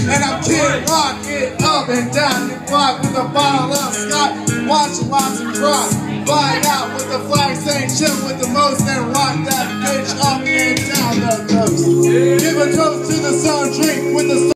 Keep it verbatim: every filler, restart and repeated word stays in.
And I'm Kid Rock it up and down the block with a bottle of Scott, watching lots of rock. Flying out with the flag saying chill with the most and rock that bitch up and down the coast. Give a toast to the sun, drink with the sun.